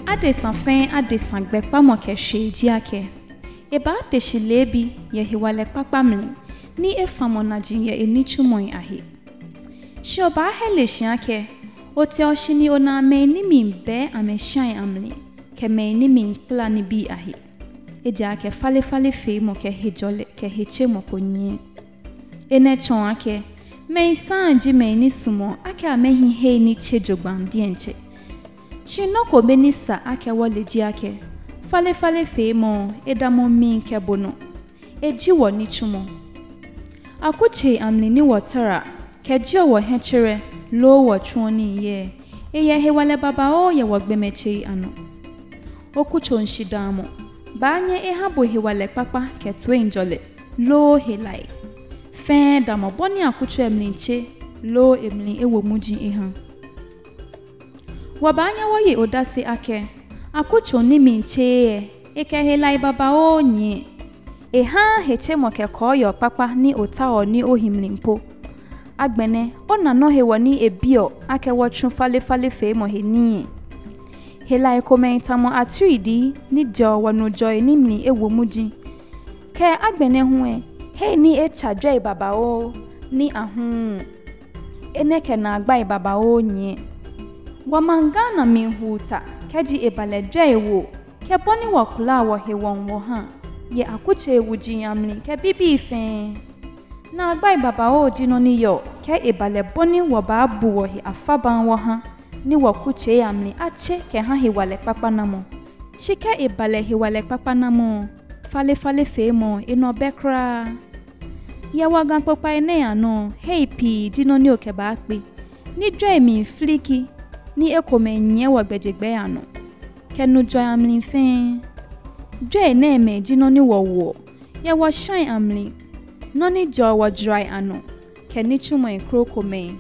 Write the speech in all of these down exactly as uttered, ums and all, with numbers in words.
ade sanfen ade sangbe pamo ke sheji ake eba te shilebi ye hiwale papamli ni efamo na jinye enichumoi ahi shoba hele shiake ote oshini ona me ni mimbe ame shine amli ke me ni min plani bi ahi eja ke fale fale fe mo ke hejole ke heche mo konyi ene chon ake me sanji me ni sumo ake amehi he ni chejogbandi enche shinoko benisa ake waleji ake fale fale fe mo edamo min ke bono eji wo ni chumo akuche amli ni watara ke ji wo hechere lo wo chuoni ye eye he wale baba o ye wo gbemeche ano okucho nshidamo banye e habo he wale papa ke to enjole lo he lai fe damo boni akucho emlinche lo emlin ewo muji ehan wabanya woye odase ake akucho ni minche eke he lai baba o nye eha heche moke koyo papa ni otao ni ohimlimpo agbene ona no he woni ebio ake wotun fale fale fe mo he ni he lai komenta mo atridi ni jo wonu joy ni mi ewo muji ke agbene hu e he ni e chadwe baba o ni ahun eneke na agba baba o nye wamangana mi huta keji ebale dwe wo ke boni wakula wo he won wo ha ye akuche ewuji amli ke bibi ife na agba baba o jino ni yo ke ebale boni wo ba bu wo he afaban wo ha ni wakuche amli ache ke ha he wale papa namo shike ebale he wale papa namo fale fale fe mo ino bekra ye wagan popa ene ano hey pi jino ni oke ba pe ni dwe mi fliki ni ekome nye wagbejegbe ano kenu joy amli fe dwe na eme jino ni wowo ye wa shine amli no ni jo wa dry ano keni chumo ekrokome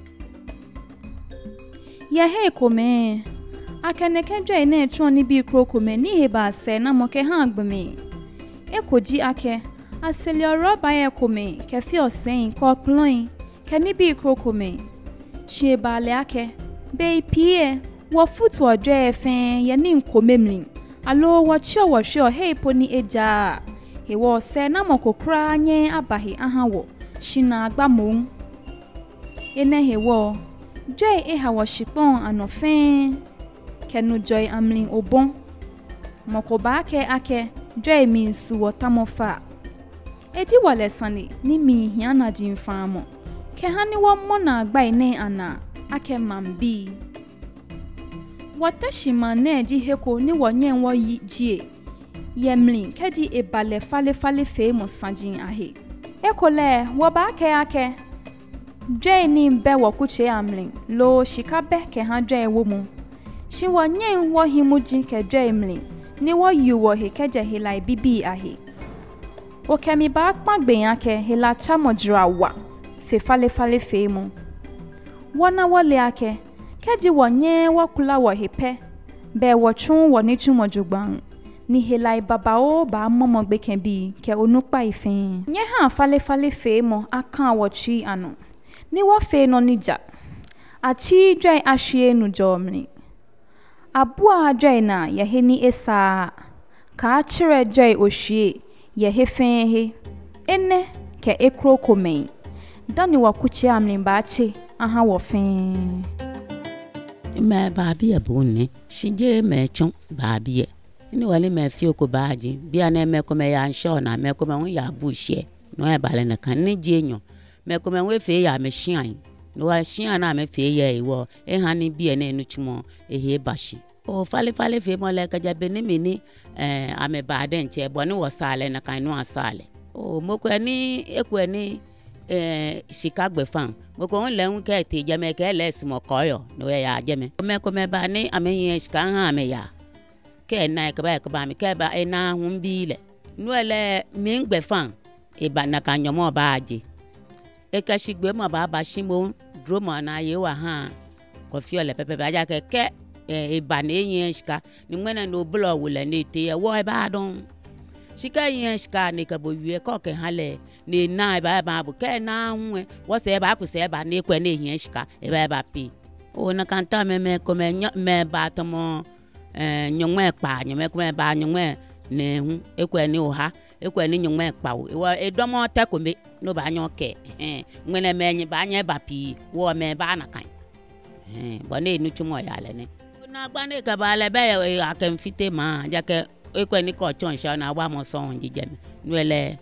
ye he kome akeneke dwe na etron ni bi krokome ni he ba se na moke ha agbeme ekoji ake aseli oro ba ye kome ke fi osen ko plon keni bi krokome she ba le ake be pie wo futu odwe efen ye ni nkomemlin alo wo chi wo hwe he poni eja he wo se na mokokra anye abahi aha wo shina agbamon ene he wo joy e ha wo shipon anofen kenu joy amlin obon mokoba ke ake joy mi su wotamofa eji wale sani ni mi hiana jinfamo ke hani wo mona agba ine ana ake mambi watashima na ji heko ni wonye wo yijie yemlin keji ebale fale fale fe mo sanjin ahe ekole wo ba ke ake dwe ni mbe wo kuche amlin lo shikabe ke ha dwe wo mu shi wonye wo himuji ke dwe emlin ni wo yu wo he keje he lai bibi ahe o kemi ba pagbe ake he la chamojra wa fe fale fale fe mo wona wole ake keji wonye wakula wo hepe be wo chun wo ni chumo jugban ni helai baba o ba momo gbe ken bi ke onupa ifin nye ha fale fale fe mo akan wo chi ano ni wo fe no nija achi dwe ahwe nu jomni abua dwe na ye he ni esa ka chire dwe ohwie ye he fen he ene ke ekro komen dani wa kuchi amlin ba chi aha wo fen me babi abunne shinje me chon babi ni wale me fi ko baaji bia na me ko me ya nsho na me ko me won ya buhye no e bale na kan ni jenyo me ko me we fe ya me hyian no wa hyian na me fe ya iwo e hani bia na enu chumo e he bashi o fale fale fe mo le ka jabe ni mi ni eh ame baade nche bo ni wo sale na kan no asale o mo ko ni e ko ni eh shikagbe fan mo ko le un ke ti je me ke le simo koyo no ya je me me ko me ba ni ame yin shika ha me ya ke na ke ba ke ba mi ke ba e na hun bi le no le mi ngbe fan e ba na kan yomo ba aje e ka shigbe mo ba ba shimo dro mo na ye wa ha ko fi ole pepe ba ja ke ke e ba na yin shika ni mwena no blo wule ni te e wo e ba don shika yin shika ni ka bo wie ko ke hale ni na ba ba bu ke na hu wo se ba ku se ba ni kwe ni yin shika e ba ba pi o na kan ta me me ko me me ba to mo eh nyongwe pa nyome kuma ba nyongwe ne hu ekwa ni oha ekwa ni nyongwe pa wo edomo takombe no ba nyoke eh ngene menyi ba nya ba pi wo me ba na kan eh bone nu chumo ya le ne na gba ne ka ba le be akem fite ma ja ke ekwa ni ko chon sha na wa mo so njije nu ele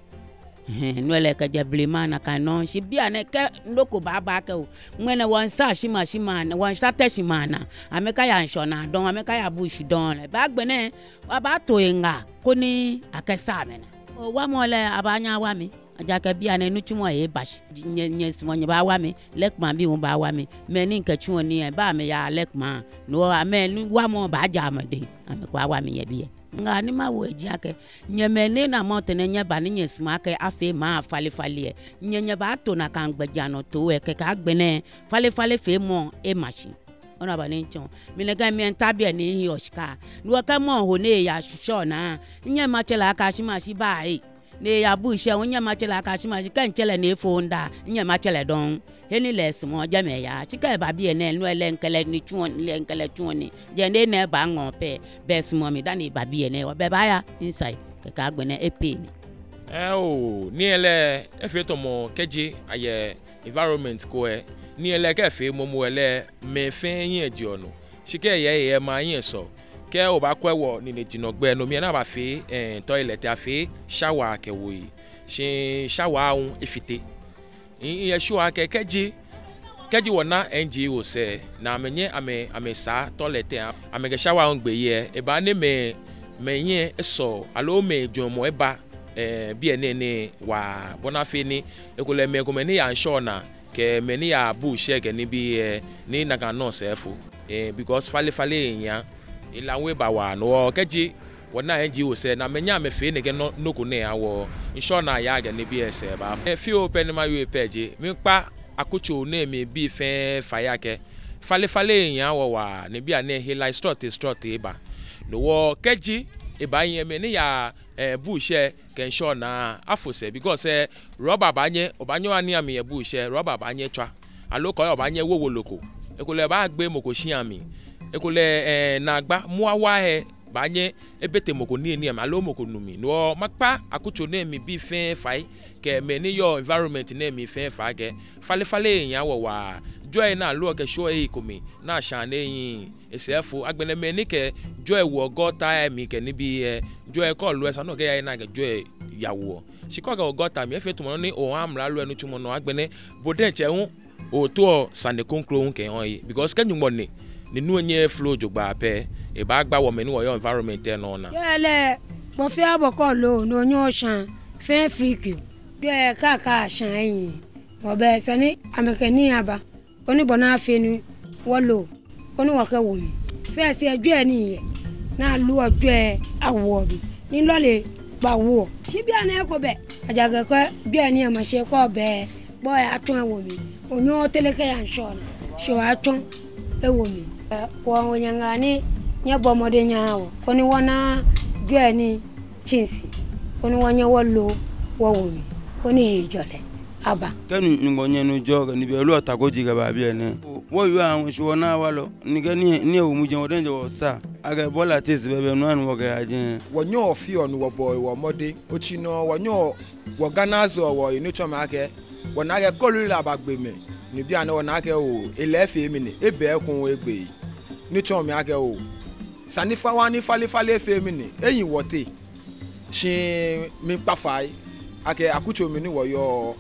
nu ele ka jablima na kanon shi bia ne ke ndoko ba ba ke ngene won sa shima shima na won sa teshima na ameka ya nsho na don ameka ya bush don le ba gbe ne wa ba to nga ko ni akesa me na o wa mo le abanya wa mi aja ka bia ne nu chumo e bash nye nye smo nye ba wa mi lekma bi won ba wa mi me ni nka chuo ni e ba me ya lekma no ame nu wa mo ba ja amade ameka wa mi ye bi nga ni ma wo ejake nyemene na motene nya ba ni nyesma ke afi ma fale fale nyenye ba to na kan gbeja no to e ke ka gbene fale fale fe mo e machine ona ba ni nchon mi ne ga mi entabia ni hi oshika no ka mo ho ne ya sho na nye ma chela ka shi ma shi ba e ne ya bu she onye ma chela ka shi ma shi kan chele ne fo nda nye ma chele don heni les mo jame ya sika ba bi ene no ele nkele ni chuon le nkele chuoni je ne ne ba ngon pe bes mo mi dani ba bi ene o be ba ya inside ke ka gbene epe mi eh o ni ele efe to mo keje aye environment ko e ni ele ke fe mo mo ele me fe yin eji onu sika ye ye ma yin so ke o ba ko ewo ni ne jino gbe no mi na ba fe eh toilet afe shower ke wo yi se shower un efite in yeshua ke keji keji wona N G O se na amenye ame ame sa toilet ame ke shower ngbe ye e ba ne me me yin eso alo me jomo e ba eh bi ene ne wa bona fe ni e ko le me ko me ni ya nsure na ke me ni ya bu she ke ni bi eh ni na kan no se fu eh because fale fale yan ila we ba wa no keji wona N G O se na menya me fe ne ke no no ko ne awo nsure na ya ga ne bi ese ba e fi open ma you page mi pa akocho na me bi fe fire ke fale fale yan wo wa ne bi ane he like strut strut e ba no wo keji e ba yen me ne ya eh bush e ke nsure na afose because eh rubber ba nye obanyo ani ami e bush e rubber ba nye twa aloko e oba nye wowo loko e ko le ba gbe moko shi ami e ko le eh na gba mu awa he banye ebete moko ni eni am alo moko numi no makpa akucho na mi bi fen fai ke me ni your environment na mi fen fa ke fale fale yan wo wa joy na lo ke show e komi na sha na yin esefu agbene me ni ke joy wo got time mi ke ni bi e joy call lo esa no ke ya na ke joy yawo siko ke got time e fe tumo ni o amra lo enu tumo no agbene boden che hu o to sande konkro hu ke hon yi because ke nyumo ni ni nu onye flow jogba pe e ba gba wo me ni wo your environment e no na yele mo fi aboko lo no nyo shan fe freak de ka ka shan yin wo be se ni amekani aba oni bona afi ni wo lo oni wo ke wo mi fe se ejo e ni ye na lu ojo e awo bi ni lo le gba wo si bi ana e ko be ajaga ko bi ani e ma se ko be boy atun wo mi onyo teleke ya nshona so atun e wo mi wo wonyangani nyabo mode nyaawo koni wana gani chinsi koni wanya wallo wawumi koni jole aba kanu ngonye no joga ni be lo atagoji ga ba bi ene wo yu an so na walo ni gani ni e wo mu je woden je wo sa aga bola tis be be no an wo ga ajen wonyo ofi onu wo boy wo mode ochi no wonyo wo ganazo wo inu choma ake wona ga kolula abagbe me ni bia na wona ake o elefe mi ni ebe ekun egbe ni choma ake o sanifa wani fale fale fe mi ni eyin wote shi mi pa fai ake akucho mi ni wo yo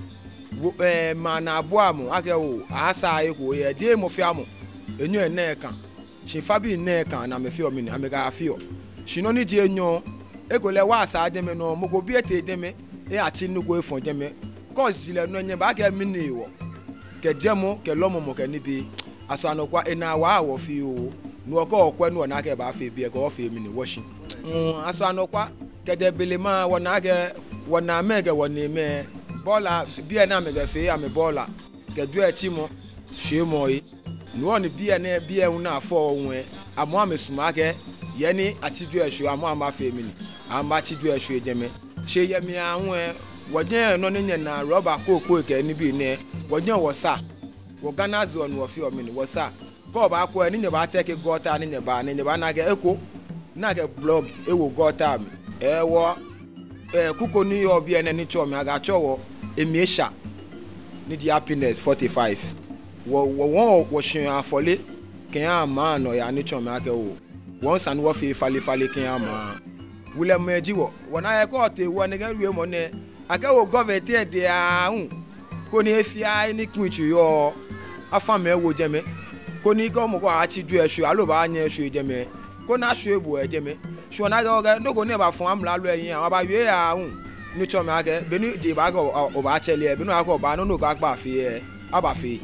eh mana abuamu ake o asa eko ye die mo fi amu enyo ene kan shi fabi ne kan na me fi o mi ni amega afi o shi no ni die enyo eko le wa asa de me no mo ko bi ete de me e ati nu ko efon de me cause le no nye ba ke mi ni wo ke jemo ke lomo mo ke ni bi aso anokwa ena wa wo fi o no ko okwa no na ke ba fe bi e ko fe mi ni washing mm aso anokwa ke de belema wona ke wona mege wona me bola bi na mege fe am bola ke du echi mo she mo yi no ni bi na bi e una afo onwe amo amesuma ke ye ni ati du ehwe amo ama fe mi ni ama ti du ehwe jeme she ye mi anwe wonye no ne na rubber koko ke ni bi ne wonye wo sa wo ganazo no fi o mi ni wo sa ko ba ko ni ne ba take gota ni ne ba ni ne ba na ke eko na ke blog e wo gota mi e wo e kuko ni yo bi ene ni cho mi aga cho wo emiesha ni di happiness forty-five wo wo wo wo shin afole ken ama no ya ni cho mi ake wo won san wo fi fale fale ken ama wule meji wo wona e ko te wo ne ga wi mo ne ake wo government e de ahun ko ni efia ni kunchu yo afame wo jeme ko ni ko mo ko ati du esu aloba anya esu jeme ko na su ebu e jeme so na ga ga no ko ne ba fun amla lo eyin àwọn ba we ahun ni cho me ake be ni di ba go o ba chele e be no aka ba no no ga gba fi e aba fi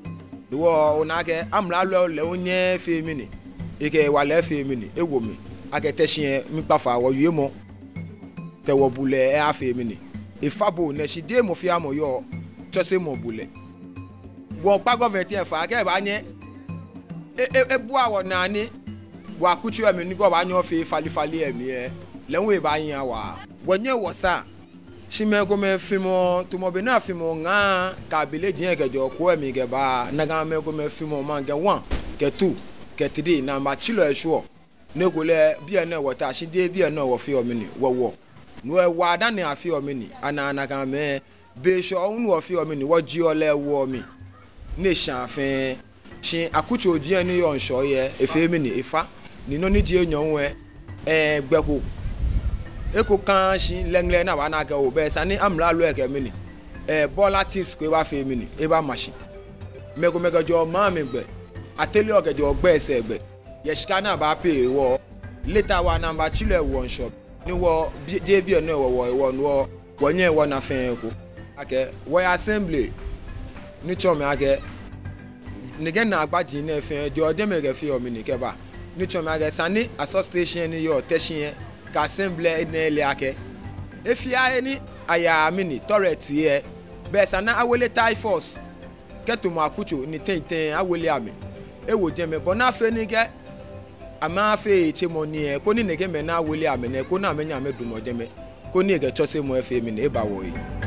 wo na ke amla lo le onye fi mi ni ike wa le fi mi ni ewo mi ake teshin mi pa fa wo ye mo te wo bule e afi mi ni ifabo na shi de mo fi amo yo chose mo bule wo pa government e fa ke ba nye e e bu awo na ni wa kuchu emi ni go ba nyo fi fali fali emi e lenwe e ba yin wa wonye wo sa shi me ko me fi mo to mo be na fi mo nga ka bele jin ke jo ko emi ke ba na ga me ko me fi mo man ke one ke two ke three na ma chilo e sure ne ko le bi e na wo ta shi de bi e na wo fi o mi ni wo wo no e wa da ni afi o mi ni ana ana kan me be so un wo fi o mi ni wo ji o le wo mi ne shanfin shin akucho odi ni yo nso ye efe mi ni ifa ni no ni di enyon we eh gbeko eko kan shin lengle na wa na ga o be sani amla lo e ke mi ni eh bola tins ko ba fe mi ni e ba machine mego mego jo ma mi gbe atele o ke jo gbe ese gbe ye shika na ba pe wo later wa number chile one shop ni wo je bi no wo wo wo wo nye wo na fen ko ake wo assembly ni chome ake ni gen na agbaji na fen de ode me ge fi o mi ni ke ba ni chome ake sani association ni yo teshin ka assembly na ele ake e fi a ni aya mi ni torret ye be sana awele typhus ke to mo akucho ni ten ten awele ami e wo je me bona fe ni ge ama fe eche mo ni e ko ni ne ge me na awele ami ne ko na me nya me dumo je me ko ni ge chose mo e fe mi ni e ba wo yi.